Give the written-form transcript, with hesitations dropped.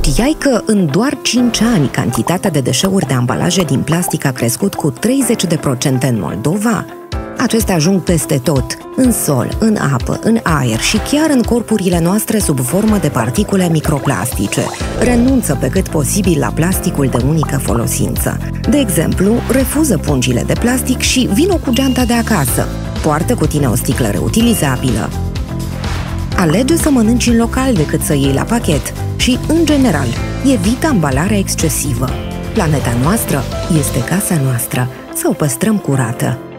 Știai că în doar 5 ani cantitatea de deșeuri de ambalaje din plastic a crescut cu 30% în Moldova? Acestea ajung peste tot, în sol, în apă, în aer și chiar în corpurile noastre sub formă de particule microplastice. Renunță pe cât posibil la plasticul de unică folosință. De exemplu, refuză pungile de plastic și vino cu geanta de acasă. Poartă cu tine o sticlă reutilizabilă. Alege să mănânci în local decât să iei la pachet și, în general, evită ambalarea excesivă. Planeta noastră este casa noastră, să o păstrăm curată.